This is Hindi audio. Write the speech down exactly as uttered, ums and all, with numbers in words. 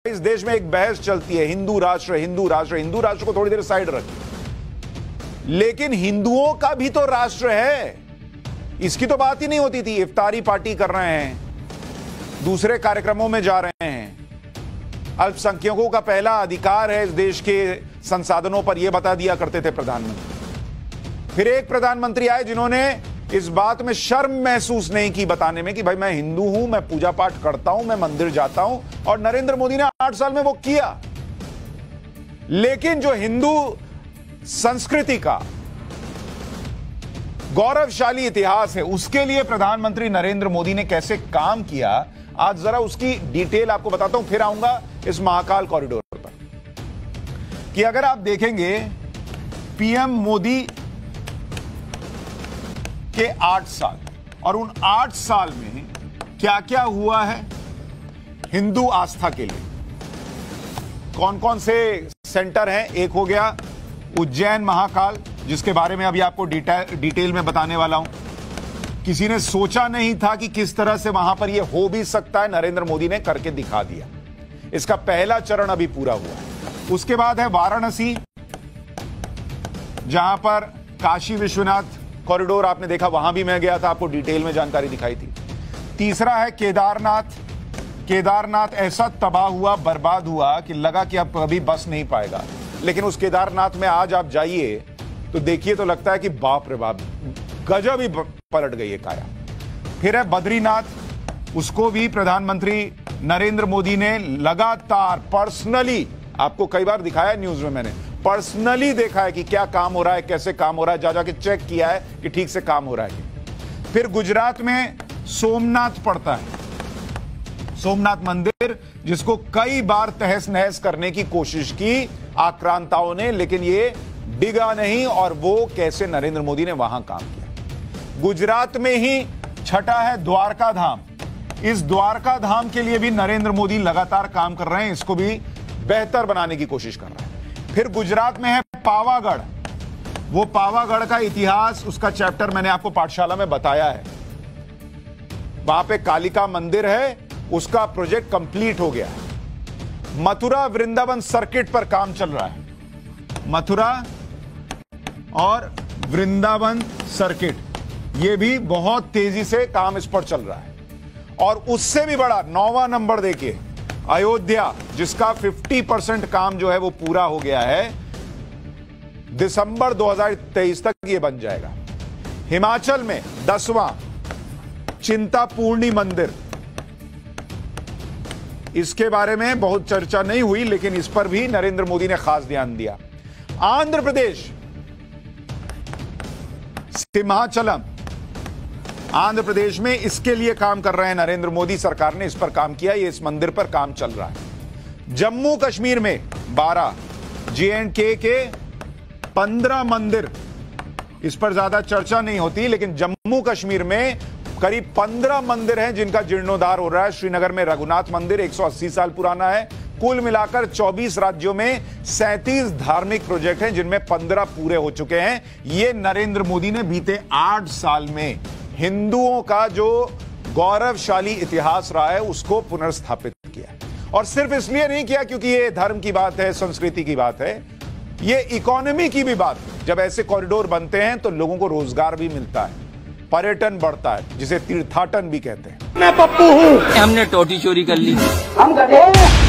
इस देश में एक बहस चलती है, हिंदू राष्ट्र हिंदू राष्ट्र हिंदू राष्ट्र को थोड़ी देर साइड रख, लेकिन हिंदुओं का भी तो राष्ट्र है, इसकी तो बात ही नहीं होती थी। इफ्तारी पार्टी कर रहे हैं, दूसरे कार्यक्रमों में जा रहे हैं, अल्पसंख्यकों का पहला अधिकार है इस देश के संसाधनों पर, यह बता दिया करते थे प्रधानमंत्री। फिर एक प्रधानमंत्री आए जिन्होंने इस बात में शर्म महसूस नहीं की बताने में कि भाई मैं हिंदू हूं, मैं पूजा पाठ करता हूं, मैं मंदिर जाता हूं, और नरेंद्र मोदी ने आठ साल में वो किया। लेकिन जो हिंदू संस्कृति का गौरवशाली इतिहास है, उसके लिए प्रधानमंत्री नरेंद्र मोदी ने कैसे काम किया, आज जरा उसकी डिटेल आपको बताता हूं। फिर आऊंगा इस महाकाल कॉरिडोर पर कि अगर आप देखेंगे पीएम मोदी के आठ साल और उन आठ साल में क्या क्या हुआ है हिंदू आस्था के लिए, कौन कौन से सेंटर हैं। एक हो गया उज्जैन महाकाल, जिसके बारे में अभी आपको डिटेल डिटेल में बताने वाला हूं। किसी ने सोचा नहीं था कि किस तरह से वहां पर यह हो भी सकता है, नरेंद्र मोदी ने करके दिखा दिया। इसका पहला चरण अभी पूरा हुआ है। उसके बाद है वाराणसी, जहां पर काशी विश्वनाथ कॉरिडोर आपने देखा, वहां भी मैं गया था, आपको डिटेल में जानकारी दिखाई थी। तीसरा है केदारनाथ। केदारनाथ ऐसा तबाह हुआ, बर्बाद हुआ कि लगा कि अब कभी बस नहीं पाएगा, लेकिन उस केदारनाथ में आज आप जाइए तो देखिए तो लगता है कि बाप रे बाप, गजब ही पलट गई है काया। फिर है बद्रीनाथ, उसको भी प्रधानमंत्री नरेंद्र मोदी ने लगातार पर्सनली, आपको कई बार दिखाया न्यूज में, मैंने पर्सनली देखा है कि क्या काम हो रहा है, कैसे काम हो रहा है, जा जाके चेक किया है कि ठीक से काम हो रहा है। फिर गुजरात में सोमनाथ पड़ता है, सोमनाथ मंदिर, जिसको कई बार तहस नहस करने की कोशिश की आक्रांताओं ने, लेकिन ये डिगा नहीं, और वो कैसे नरेंद्र मोदी ने वहां काम किया। गुजरात में ही छठा है द्वारका धाम। इस द्वारका धाम के लिए भी नरेंद्र मोदी लगातार काम कर रहे हैं, इसको भी बेहतर बनाने की कोशिश कर रहे हैं। फिर गुजरात में है पावागढ़। वो पावागढ़ का इतिहास, उसका चैप्टर मैंने आपको पाठशाला में बताया है। वहां पे कालिका मंदिर है, उसका प्रोजेक्ट कंप्लीट हो गया है। मथुरा वृंदावन सर्किट पर काम चल रहा है, मथुरा और वृंदावन सर्किट, ये भी बहुत तेजी से काम इस पर चल रहा है। और उससे भी बड़ा नौवां नंबर देखिए, अयोध्या, जिसका पचास परसेंट काम जो है वो पूरा हो गया है, दिसंबर दो हज़ार तेईस तक ये बन जाएगा। हिमाचल में दसवां चिंतापूर्णी मंदिर, इसके बारे में बहुत चर्चा नहीं हुई, लेकिन इस पर भी नरेंद्र मोदी ने खास ध्यान दिया। आंध्र प्रदेश सिंहाचलम, आंध्र प्रदेश में इसके लिए काम कर रहे हैं नरेंद्र मोदी सरकार ने, इस पर काम किया, ये इस मंदिर पर काम चल रहा है। जम्मू कश्मीर में बारह, जे एंड के के पंद्रह मंदिर, इस पर ज्यादा चर्चा नहीं होती, लेकिन जम्मू कश्मीर में करीब पंद्रह मंदिर हैं जिनका जीर्णोद्धार हो रहा है। श्रीनगर में रघुनाथ मंदिर एक सौ अस्सी साल पुराना है। कुल मिलाकर चौबीस राज्यों में सैंतीस धार्मिक प्रोजेक्ट हैं, जिनमें पंद्रह पूरे हो चुके हैं। ये नरेंद्र मोदी ने बीते आठ साल में हिंदुओं का जो गौरवशाली इतिहास रहा है उसको पुनर्स्थापित किया, और सिर्फ इसलिए नहीं किया क्योंकि ये धर्म की बात है, संस्कृति की बात है, ये इकोनॉमी की भी बात है। जब ऐसे कॉरिडोर बनते हैं तो लोगों को रोजगार भी मिलता है, पर्यटन बढ़ता है, जिसे तीर्थाटन भी कहते हैं। मैं पप्पू हूँ, हमने टोटी चोरी कर ली, हम गधे।